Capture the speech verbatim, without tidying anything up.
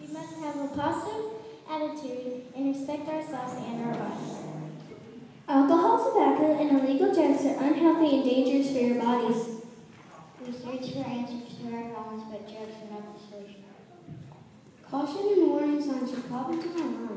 We must have a positive attitude and respect ourselves and our bodies. Alcohol, tobacco, and illegal drugs are unhealthy and dangerous for your bodies. We search for answers to our problems, but drugs are not the solution. Caution and warning signs should pop into our mind.